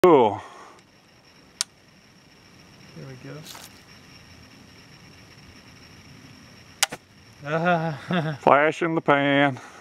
Cool. There we go. Flash in the pan.